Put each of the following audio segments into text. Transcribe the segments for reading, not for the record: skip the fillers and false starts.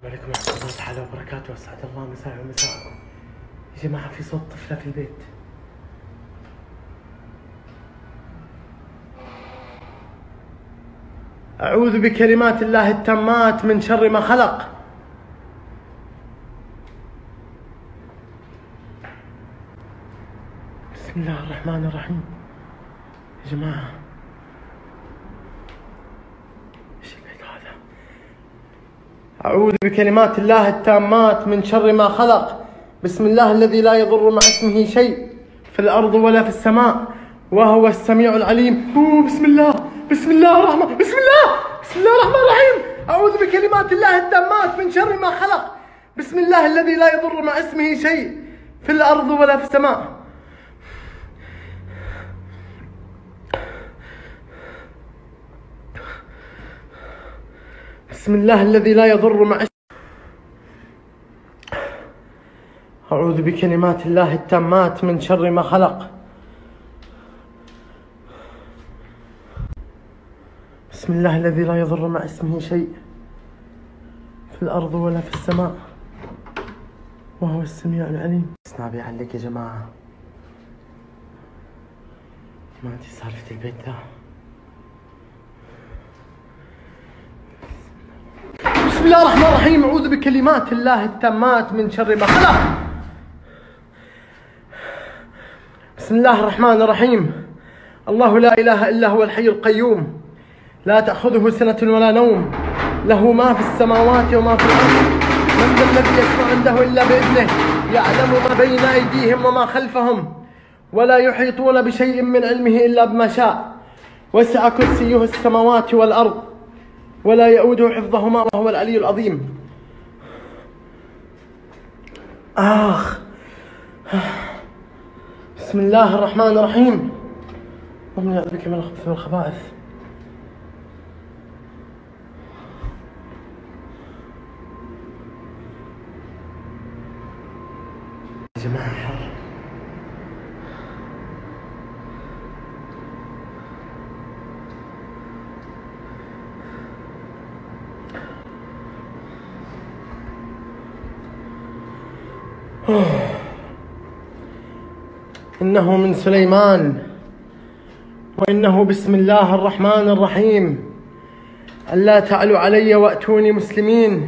وعليكم ورحمة الله تعالى وبركاته. أسعد الله مساء ومساءكم. يا جماعة في صوت طفلة في البيت. أعوذ بكلمات الله التامات من شر ما خلق. بسم الله الرحمن الرحيم. يا جماعة ايش البيت هذا؟ أعوذ بكلمات الله التامات من شر ما خلق. بسم الله الذي لا يضر مع اسمه شيء في الأرض ولا في السماء وهو السميع العليم. بسم الله الرحمن الرحيم. أعوذ بكلمات الله التامات من شر ما خلق. بسم الله الذي لا يضر مع اسمه شيء في الأرض ولا في السماء. بسم الله الذي لا يضر مع اسمه. أعوذ بكلمات الله التامات من شر ما خلق. بسم الله الذي لا يضر مع اسمه شيء في الأرض ولا في السماء وهو السميع العليم. اسمع بيعلق يا جماعة، ما أدري سالفة البيت ذا. بسم الله الرحمن الرحيم. أعوذ بكلمات الله التامات من شر ما خلق. بسم الله الرحمن الرحيم. الله لا إله إلا هو الحي القيوم لا تأخذه سنة ولا نوم له ما في السماوات وما في الأرض. من ذا الذي يشفع عنده إلا بإذنه يعلم ما بين أيديهم وما خلفهم ولا يحيطون بشيء من علمه إلا بما شاء. وسع كرسيه السماوات والأرض ولا يؤوده حفظهما وهو العلي العظيم. بسم الله الرحمن الرحيم. اللهم يعوذ بك من الخبث والخبائث. يا جماعة حر. إنه من سليمان وإنه بسم الله الرحمن الرحيم. ألا تعلوا علي وأتوني مسلمين.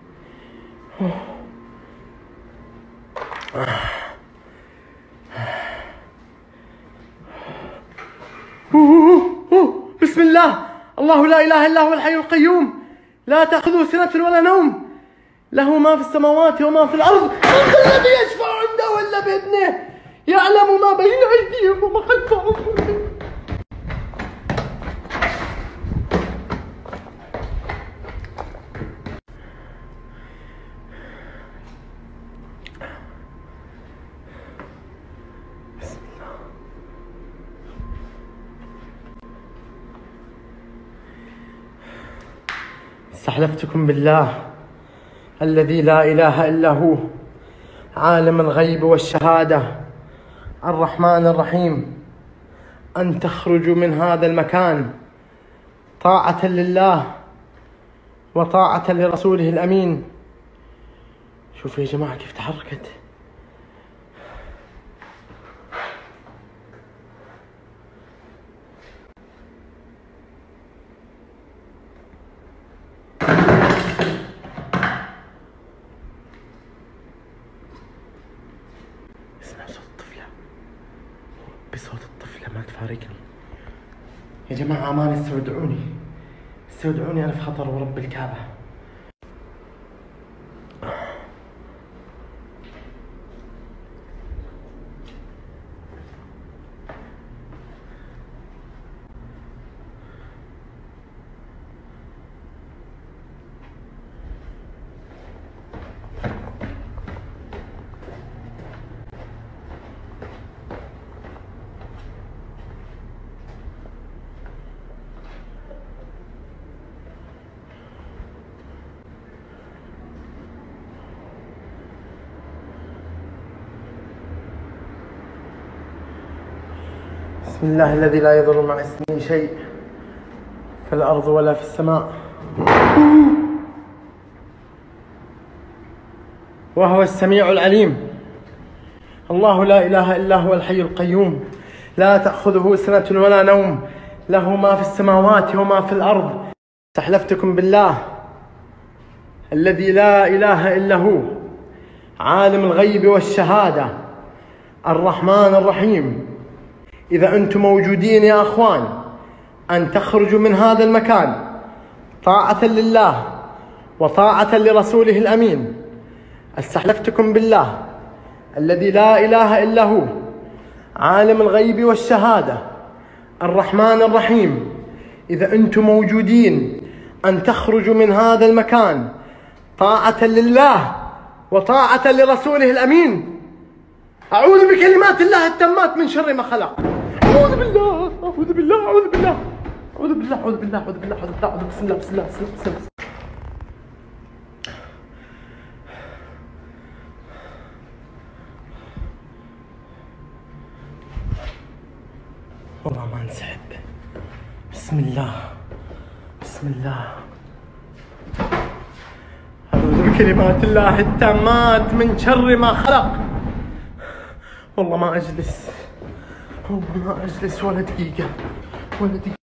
بسم الله. الله لا إله إلا هو الحي القيوم لا تأخذه سنة ولا نوم له ما في السماوات وما في الأرض. من ذا الذي يشفع عنده إلا بإذنه يعلم ما بين أيديهم وما خلفهم. بسم الله. استحلفتكم بالله الذي لا إله إلا هو عالم الغيب والشهادة الرحمن الرحيم أن تخرجوا من هذا المكان طاعة لله وطاعة لرسوله الأمين. شوفوا يا جماعة كيف تحركت. اسمع صوت الطفلة، بصوت الطفلة ما تفارقني يا جماعة. أمان استودعوني أنا في خطر ورب الكعبة. بسم الله الذي لا يضر مع اسمه شيء في الأرض ولا في السماء وهو السميع العليم. الله لا إله إلا هو الحي القيوم، لا تأخذه سنة ولا نوم، له ما في السماوات وما في الأرض. استحلفتكم بالله الذي لا إله إلا هو، عالم الغيب والشهادة، الرحمن الرحيم، إذا أنتم موجودين يا أخوان أن تخرجوا من هذا المكان طاعة لله وطاعة لرسوله الأمين. استحلفتكم بالله الذي لا إله إلا هو، عالم الغيب والشهادة، الرحمن الرحيم، إذا أنتم موجودين أن تخرجوا من هذا المكان طاعة لله وطاعة لرسوله الأمين. أعوذ بكلمات الله التامات من شر ما خلق. أعوذ بالله، أعوذ بالله، أعوذ بالله، أعوذ بالله، أعوذ بالله، أعوذ بالله، أعوذ بالله، بسم الله، بسم الله، بسم الله، بسم الله. والله ما انسحب. بسم الله، بسم الله. أعوذ بكلمات الله التامات من شر ما خلق. والله ما أجلس، والله ما أجلس ولا دقيقة، ولا دقيقة.